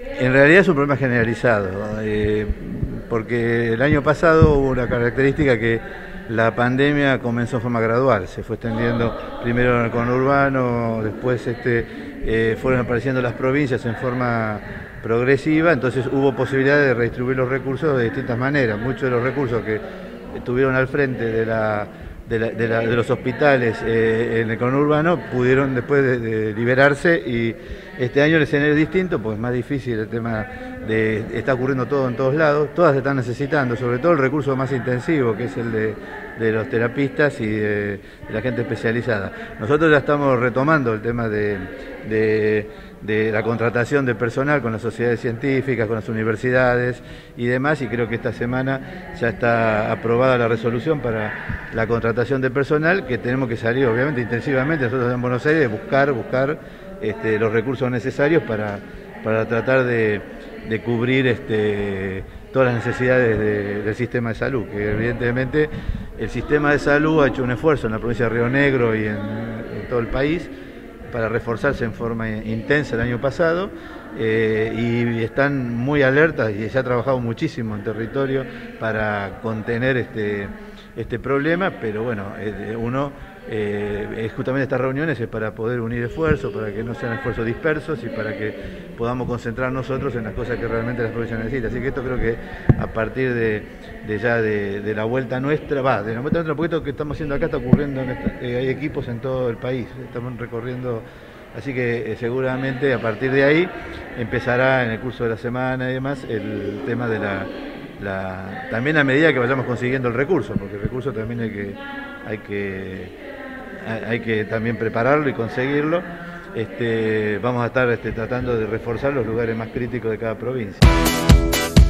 En realidad es un problema generalizado, porque el año pasado hubo una característica que la pandemia comenzó de forma gradual, se fue extendiendo primero en el conurbano, después fueron apareciendo las provincias en forma progresiva, entonces hubo posibilidad de redistribuir los recursos de distintas maneras. Muchos de los recursos que estuvieron al frente de los hospitales en el conurbano pudieron después de liberarse, y este año el escenario es distinto porque es más difícil el tema está ocurriendo todo en todos lados, todas están necesitando, sobre todo el recurso más intensivo que es el de los terapistas y de la gente especializada. Nosotros ya estamos retomando el tema de la contratación de personal con las sociedades científicas, con las universidades y demás, y creo que esta semana ya está aprobada la resolución para la contratación de personal, que tenemos que salir obviamente intensivamente nosotros en Buenos Aires, buscar los recursos necesarios para tratar de cubrir todas las necesidades del sistema de salud, que evidentemente el sistema de salud ha hecho un esfuerzo en la provincia de Río Negro y en todo el país para reforzarse en forma intensa el año pasado, y están muy alertas y se ha trabajado muchísimo en territorio para contener este problema, pero bueno, justamente estas reuniones es para poder unir esfuerzos, para que no sean esfuerzos dispersos y para que podamos concentrar nosotros en las cosas que realmente las provincias necesitan. Así que esto creo que a partir de la vuelta nuestra, porque esto que estamos haciendo acá está ocurriendo, hay equipos en todo el país, estamos recorriendo, así que seguramente a partir de ahí empezará en el curso de la semana y demás el tema de también a medida que vayamos consiguiendo el recurso, porque el recurso también hay que también prepararlo y conseguirlo. Vamos a estar tratando de reforzar los lugares más críticos de cada provincia.